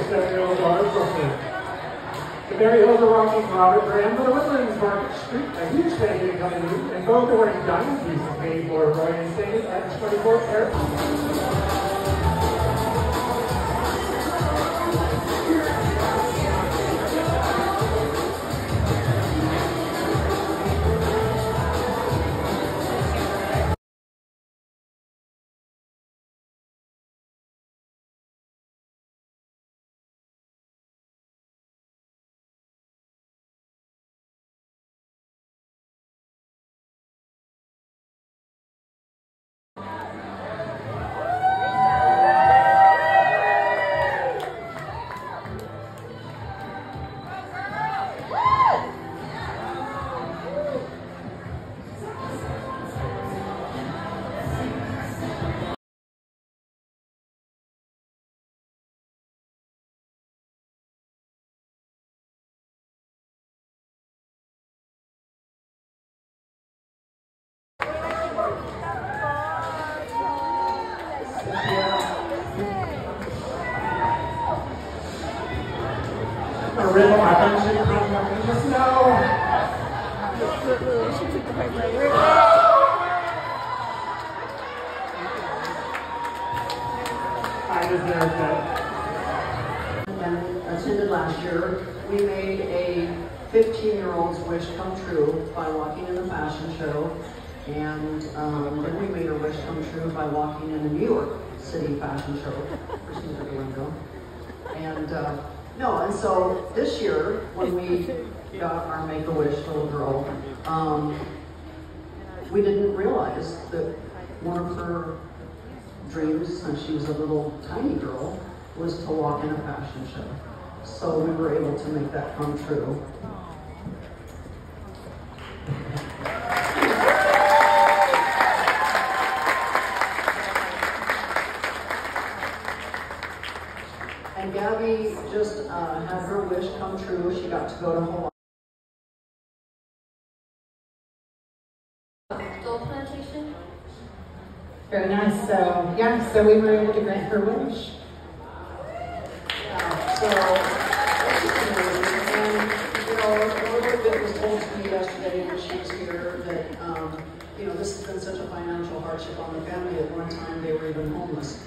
7-year-old daughter, Brooklyn. The Berry Hills are rocking Robert Graham for the Woodlands Market Street, a huge fan coming in, and both are wearing diamond pieces made for Roy and David at 24th Terrace. A rhythm, I think she comes up in the snow. She took the part right here. I deserve that. And attended last year. We made a 15-year-old's wish come true by walking in the fashion show. And then we made a wish come true by walking in the New York City fashion show. Person's at the window. And and so this year, when we got our Make-A-Wish little girl, we didn't realize that one of her dreams, since she was a little tiny girl, was to walk in a fashion show. So we were able to make that come true. And Gabby just had her wish come true. She got to go to Hawaii. Gold plantation? Very nice. So, yeah, so we were able to grant her wish. So, and, a little bit was told to me yesterday when she was here that, this has been such a financial hardship on the family. At one time, they were even homeless.